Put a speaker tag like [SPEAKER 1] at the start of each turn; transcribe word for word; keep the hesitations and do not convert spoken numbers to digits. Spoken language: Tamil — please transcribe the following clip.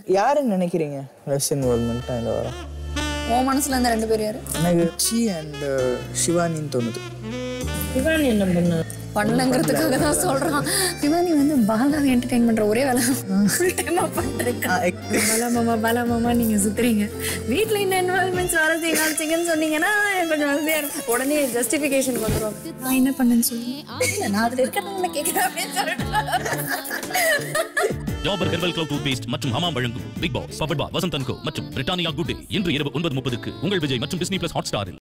[SPEAKER 1] யாருன்னு நினைக்கிறீங்க லெஸ் இன்வால்மெண்ட்டாக இந்த வாரம்?
[SPEAKER 2] உன் மனசுல இருந்த ரெண்டு பேர் யாரு?
[SPEAKER 1] எனக்கு சி அண்ட் சிவானின்னு தோணுது.
[SPEAKER 3] சிவானி என்ன பண்ண
[SPEAKER 2] பண்ணலங்கிறதுக்காக தான் சொல்றான். சிவானி வந்து பாலாவை என்டர்டெயின் பண்ற ஒரே வேலை ஃபுல் டைமா பண்றேன். பாலா மாமா பாலா மாமா நீங்க சுத்துறீங்க, வீட்டுல இந்த இன்வால்மெண்ட்ஸ் வரது காமிச்சிங்கன்னு சொன்னீங்கன்னா கொஞ்சம் வசதியா இருக்கும். உடனே ஜஸ்டிபிகேஷன் வந்துடும். நான் என்ன பண்ணேன்னு சொல்லி நான் அதுல இருக்கிறத கேட்கிறேன் அப்படின்னு சொல்லிட்டு
[SPEAKER 4] Dabur herbal clove toothpaste மற்றும் ஹமாம் வழங்கும் big boss powered by Vasanth and co மற்றும் பிரிட்டானியா குட் டே இன்று இரவு ஒன்பது முப்பதுக்கு உங்கள் விஜய் மற்றும் டிஸ்னி பிளஸ் ஹாட் ஸ்டாரில்.